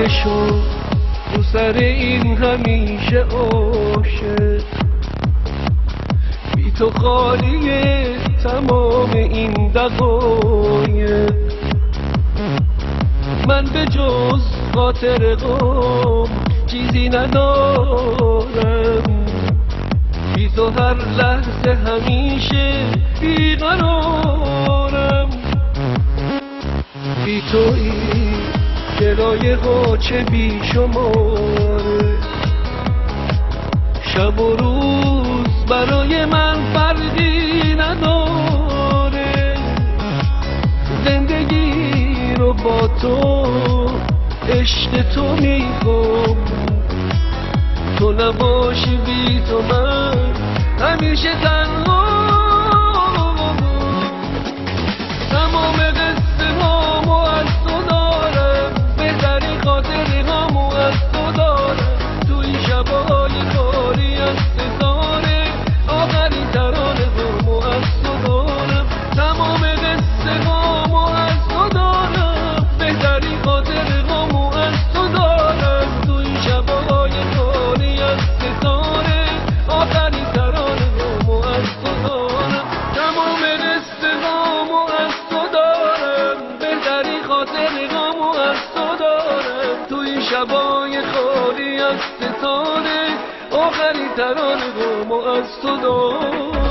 بشو رو سر این همیشه عاشق، بی تو خالیه تمام این دقایق. من به جز خاطر غم چیزی ندارم، بی تو هر لحظه همیشه بیقرارم. بی تویی گلای غاچه بی شماره، شب و روز برای من فرقی نداره. زندگی رو با تو عشق تو میخوام، تو نباشی بی تو من همیشه تنها. تمام قصه هامو از تو دارم، بهترین خاطره هامو از تو دارم. تو این شبای خالی از ستاره، آخرین ترانه هامو از تو دارم. تمام قصه هامو از تو دارم، بهترین خاطره هامو از تو دارم. تو این شبای خالی از ستاره، آخرین ترانه هامو از تو دارم. تمام قصه هامو از تو دارم، بهترین خاطره هامو از تو دارم. تو این شبای خالی از ستاره، آخرین ترانه هامو از تو دارم.